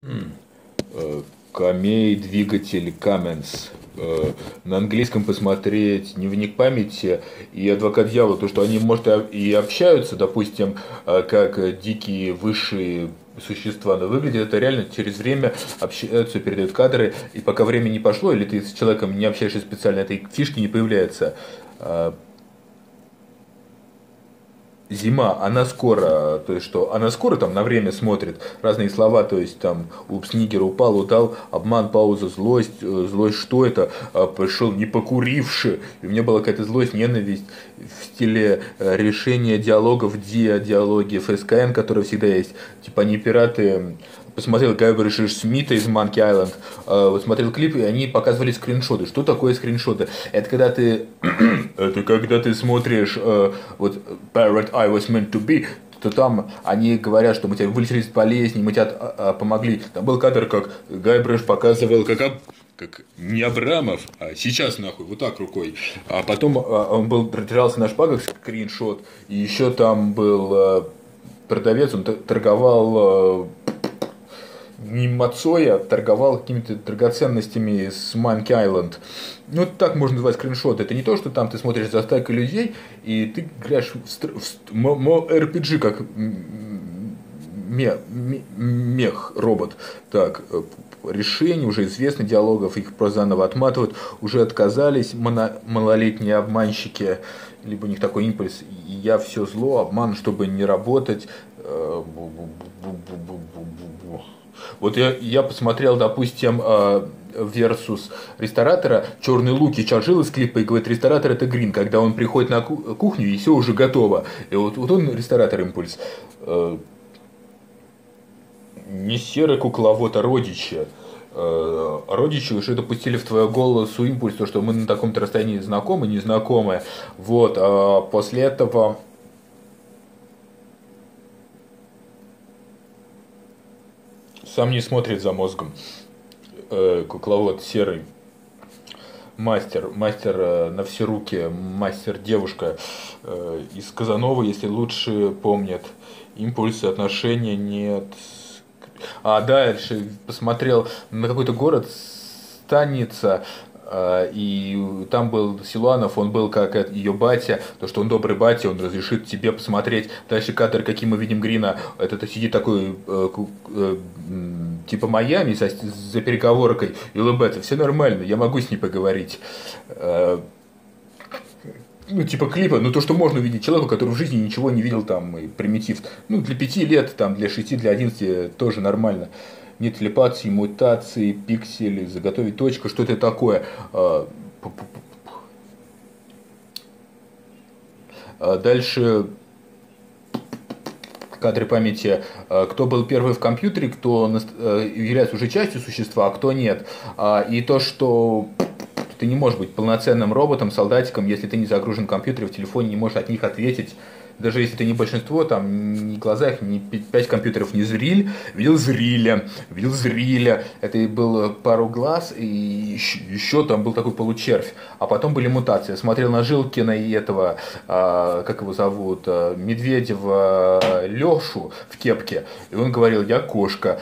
М. Камей, двигатель, Каменс. На английском посмотреть «Дневник памяти» и «Адвокат дьявола», то, что они, может, и общаются, допустим, как дикие высшие существа, но выглядит это реально через время общаются, передают кадры, и пока время не пошло, или ты с человеком не общаешься специально, этой фишки не появляется. Зима, она скоро, то есть что, она скоро там на время смотрит разные слова, то есть там упс, нигер упал, удал, обман, пауза, злость, злость, что это, пришел не покуривши, и у меня была какая-то злость, ненависть в стиле решения диалогов, диалоги ФСКН, которые всегда есть, типа они пираты, посмотрел Гайбриша Смита из Monkey Island, вот смотрел клип, и они показывали скриншоты. Что такое скриншоты? Это когда ты смотришь вот Parrot I was meant to be, то там они говорят, что мы тебя вылечили из болезни, мы тебе помогли. Там был кадр, как Гайбриш показывал, как не Абрамов, а сейчас нахуй, вот так рукой. А потом он был продирался на шпагах, скриншот, и еще там был продавец, он торговал не мацой, а торговал какими-то драгоценностями с Monkey Island. Ну, так можно называть скриншот. Это не то, что там ты смотришь за стайкой людей, и ты играешь в RPG, как мех, робот. Так, решений уже известно, диалогов, их просто заново отматывают. Уже отказались малолетние обманщики, либо у них такой импульс. Я все зло, обман, чтобы не работать. Вот я посмотрел, допустим, versus ресторатора «Черные луки» Чаржил из клипа и говорит, ресторатор это Грин, когда он приходит на кухню и все уже готово. И вот он ресторатор импульс. Не серый кукловод, а родичи. Родичи уже допустили в твою голосу импульс, то, что мы на таком-то расстоянии знакомы, незнакомы. Вот, а после этого сам не смотрит за мозгом. Кукловод серый. Мастер на все руки, мастер девушка из Казанова, если лучше помнят. Импульсы, отношения нет. А дальше посмотрел на какой-то город, станица, и там был Силуанов, он был как ее батя, то, что он добрый батя, он разрешит тебе посмотреть. Дальше кадр, каким мы видим Грина, это сидит такой, типа Майами за переговоркой, и улыбается, все нормально, я могу с ней поговорить. Ну, типа клипа, ну то, что можно увидеть человеку, который в жизни ничего не видел, там, и примитив. Ну, для 5 лет, там, для 6, для 11 тоже нормально. Нет телепатии, мутации, пиксели, заготовить точку, что это такое. Дальше кадры памяти, кто был первый в компьютере, кто является уже частью существа, а кто нет. И то, что ты не можешь быть полноценным роботом, солдатиком, если ты не загружен в компьютере, в телефоне, не можешь от них ответить. Даже если ты не большинство, там ни глаза их, ни 5 компьютеров не зрили, видел зриля, это и было пару глаз, и еще там был такой получервь. А потом были мутации. Я смотрел на Жилкина и этого, как его зовут, Медведева Лешу в кепке, и он говорил, я кошка,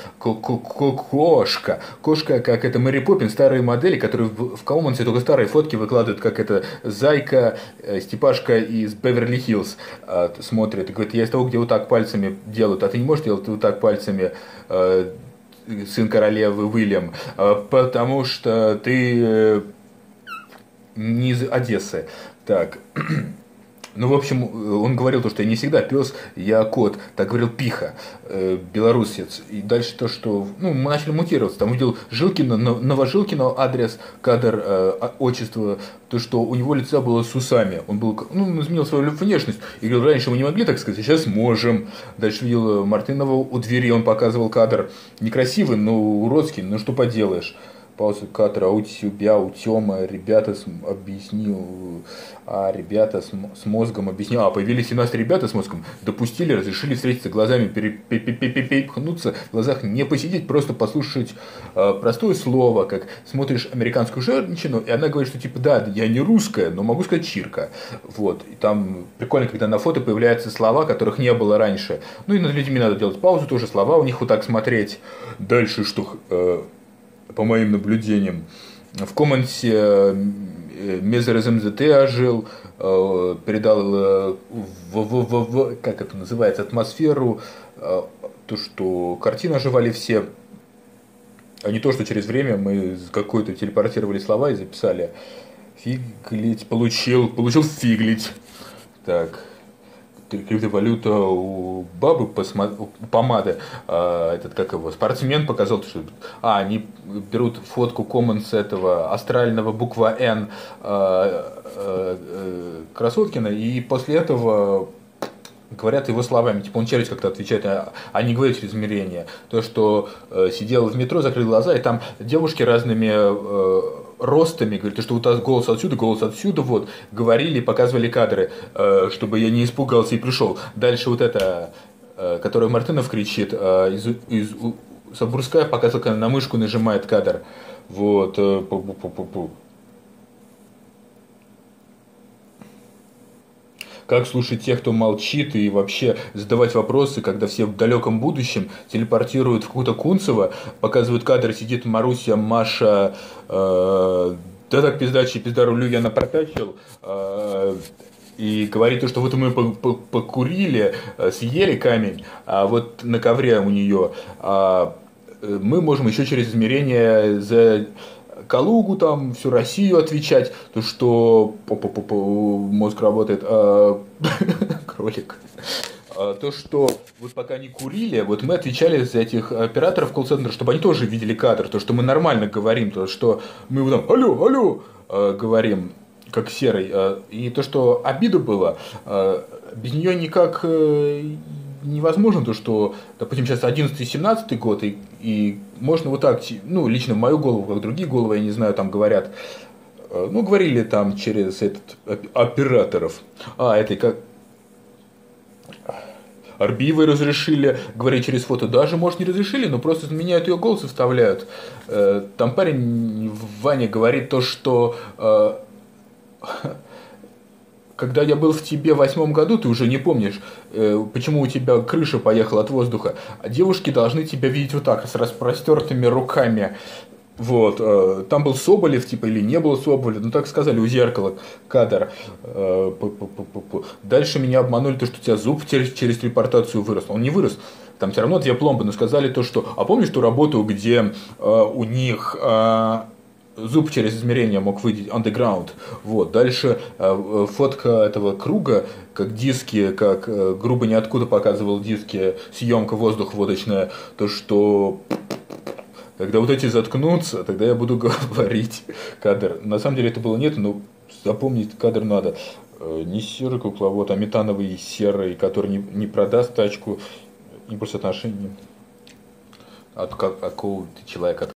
кошка, как это Мэри Поппин, старые модели, которые в Каумансе только старые фотки выкладывают, как это Зайка, Степашка из Беверли-Хиллз смотрит и говорит, я из того, где вот так пальцами делают, а ты не можешь делать вот так пальцами, сын королевы Уильям, потому что ты не из Одессы. Так. Ну, в общем, он говорил то, что я не всегда пес, я кот. Так говорил Пиха, белорусец. И дальше то, что... Ну, мы начали мутироваться. Там увидел Жилкина, Новожилкина адрес, кадр, отчество. То, что у него лицо было с усами. Он был, ну, он изменил свою внешность. И говорил, раньше мы не могли так сказать, а сейчас можем. Дальше видел Мартынова у двери, он показывал кадр. Некрасивый, но уродский, ну что поделаешь. пауза, кадр, а у тебя, у Тёма, ребята, объяснил, ребята с мозгом объяснил, появились 17 ребята с мозгом, допустили, разрешили встретиться глазами, перепихнуться, в глазах не посидеть, просто послушать простое слово, как смотришь американскую женщину, и она говорит, что типа, да, я не русская, но могу сказать чирка. Вот, и там прикольно, когда на фото появляются слова, которых не было раньше. Ну и над людьми надо делать паузу, тоже слова у них вот так смотреть. Дальше, что по моим наблюдениям, в комменте Мезер МЗТ ожил, передал как это называется, атмосферу, то, что картины оживали все, а не то, что через время мы какой-то телепортировали слова и записали. Фиглить, получил фиглить. Так, криптовалюта у бабы помады, этот, как его, спортсмен показал, что они берут фотку Commons этого астрального буква Н Красоткина, и после этого говорят его словами, типа он через как-то отвечает, а не говорит через измерение. То, что сидел в метро, закрыл глаза, и там девушки разными ростами, говорит, что вот голос отсюда, вот, говорили, показывали кадры, чтобы я не испугался и пришел. Дальше вот это, которое Мартынов кричит, Сабурская показывала, когда на мышку нажимает кадр. Вот. Как слушать тех, кто молчит, и вообще задавать вопросы, когда все в далеком будущем телепортируют в какую-то Кунцево, показывают кадры, сидит Маруся, Маша, да так пизда рулю я напортачил, и говорит, что вот мы покурили, съели камень, а вот на ковре у нее мы можем еще через измерение за Калугу, там, всю Россию отвечать, то, что мозг работает, кролик, то, что вот пока не курили, вот мы отвечали за этих операторов колл-центра, чтобы они тоже видели кадр, то, что мы нормально говорим, то, что мы там алло, говорим, как серый, и то, что обида была, без нее никак невозможно, то, что, допустим, сейчас 11-17 год, и можно вот так, ну, лично в мою голову, как другие головы, я не знаю, там говорят, ну, говорили там через операторов, этой как Арбиевой разрешили говорить через фото, даже, может, не разрешили, но просто меняют ее голос и вставляют. Там парень, Ваня, говорит то, что когда я был в тебе в 8 году, ты уже не помнишь, почему у тебя крыша поехала от воздуха. А девушки должны тебя видеть вот так, с распростертыми руками. Вот. Там был Соболев, типа, или не было Соболев, ну так сказали, у зеркала кадр. Дальше меня обманули, то, что у тебя зуб через телепортацию вырос. Он не вырос. Там все равно 2 пломбы, но сказали то, что... А помнишь ту работу, где у них... зуб через измерение мог выйти, underground. Вот. Дальше фотка этого круга, как диски, как грубо ниоткуда показывал диски, съемка воздух водочная, то, что когда вот эти заткнутся, тогда я буду говорить кадр. На самом деле это было нет, но запомнить кадр надо. Не серый кукловод, а метановый серый, который не продаст тачку, импульс отношений от какого ты человека.